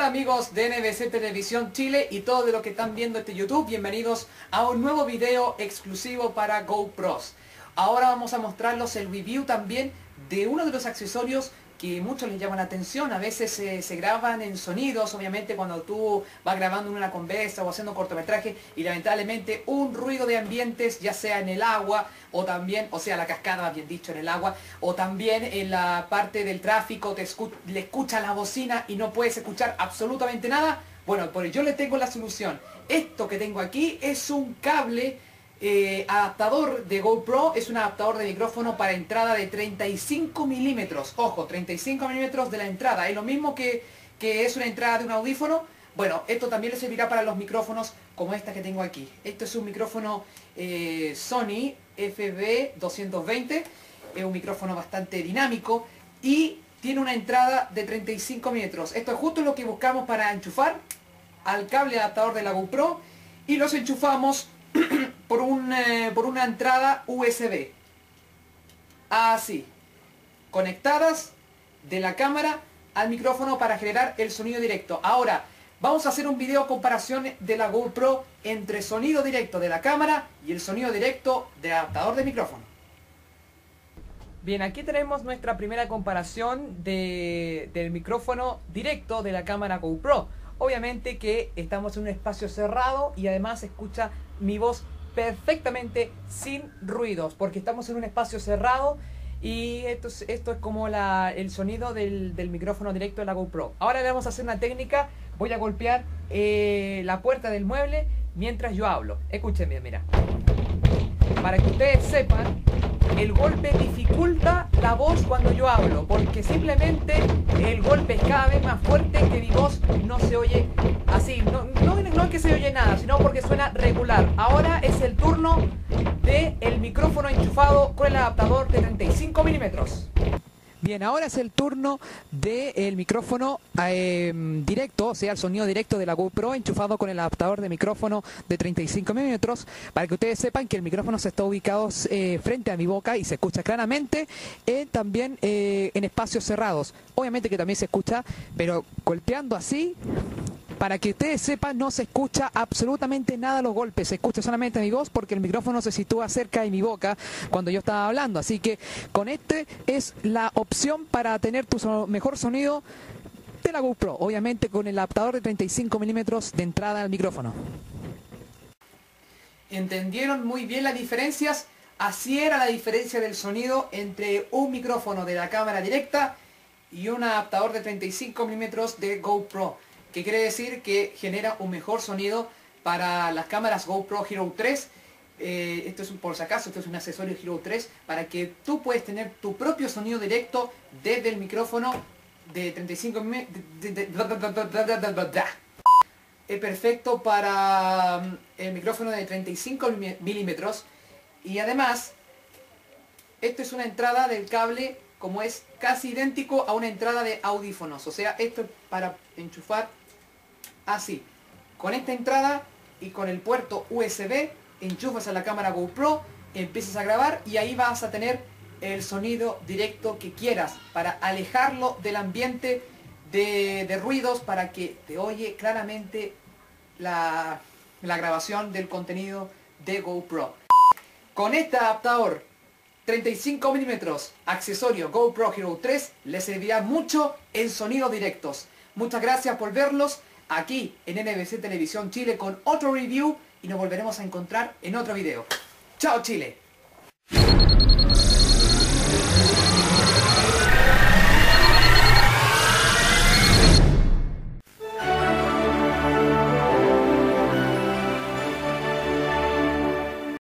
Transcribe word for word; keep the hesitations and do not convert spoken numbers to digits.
amigos de N B C Televisión Chile y todos de los que están viendo este YouTube, bienvenidos a un nuevo video exclusivo para GoPros. Ahora vamos a mostrarles el review también de uno de los accesorios que muchos les llaman la atención. A veces eh, se graban en sonidos, obviamente cuando tú vas grabando una conversa o haciendo cortometraje y lamentablemente un ruido de ambientes, ya sea en el agua o también, o sea la cascada bien dicho en el agua, o también en la parte del tráfico te escu le escucha la bocina y no puedes escuchar absolutamente nada. Bueno, pues yo le tengo la solución. Esto que tengo aquí es un cable Eh, adaptador de GoPro, es un adaptador de micrófono para entrada de treinta y cinco milímetros. Ojo, treinta y cinco milímetros de la entrada. Es lo mismo que, que es una entrada de un audífono. Bueno, esto también le servirá para los micrófonos como esta que tengo aquí. Esto es un micrófono eh, Sony F B doscientos veinte. Es un micrófono bastante dinámico y tiene una entrada de treinta y cinco milímetros. Esto es justo lo que buscamos para enchufar al cable adaptador de la GoPro y los enchufamos por, un, eh, por una entrada U S B, así, conectadas de la cámara al micrófono para generar el sonido directo. Ahora vamos a hacer un video comparación de la GoPro entre sonido directo de la cámara y el sonido directo del adaptador de micrófono. Bien, aquí tenemos nuestra primera comparación de, del micrófono directo de la cámara GoPro. Obviamente que estamos en un espacio cerrado y además se escucha mi voz perfectamente sin ruidos, porque estamos en un espacio cerrado y esto es, esto es como la, el sonido del, del micrófono directo de la GoPro. Ahora le vamos a hacer una técnica, voy a golpear eh, la puerta del mueble mientras yo hablo. Escuchen bien, mira. Para que ustedes sepan, el golpe dificulta la voz cuando yo hablo, porque simplemente el golpe es cada vez más fuerte que mi voz no se oye así. No, no, no es que se oye nada, sino porque suena regular. Ahora es el turno del micrófono enchufado con el adaptador de treinta y cinco milímetros. Bien, ahora es el turno del micrófono eh, directo, o sea, el sonido directo de la GoPro enchufado con el adaptador de micrófono de treinta y cinco milímetros, para que ustedes sepan que el micrófono se está ubicado eh, frente a mi boca y se escucha claramente, eh, también eh, en espacios cerrados. Obviamente que también se escucha, pero golpeando así, para que ustedes sepan, no se escucha absolutamente nada los golpes, se escucha solamente mi voz porque el micrófono se sitúa cerca de mi boca cuando yo estaba hablando. Así que con este es la opción para tener tu so- mejor sonido de la GoPro, obviamente con el adaptador de treinta y cinco milímetros de entrada al micrófono. ¿Entendieron muy bien las diferencias? Así era la diferencia del sonido entre un micrófono de la cámara directa y un adaptador de treinta y cinco milímetros de GoPro. Que quiere decir que genera un mejor sonido para las cámaras GoPro Hero tres. Eh, esto es un, por si acaso, esto es un accesorio Hero tres para que tú puedes tener tu propio sonido directo desde el micrófono de treinta y cinco milímetros. Es perfecto para el micrófono de treinta y cinco milímetros y además esto es una entrada del cable como es casi idéntico a una entrada de audífonos, o sea, esto es para enchufar así, con esta entrada y con el puerto U S B, enchufas a la cámara GoPro, empiezas a grabar y ahí vas a tener el sonido directo que quieras, para alejarlo del ambiente de, de ruidos, para que te oye claramente la, la grabación del contenido de GoPro. Con este adaptador treinta y cinco milímetros, accesorio GoPro Hero tres, les servirá mucho en sonidos directos. Muchas gracias por verlos aquí en N B C Televisión Chile con otro review y nos volveremos a encontrar en otro video. ¡Chao Chile!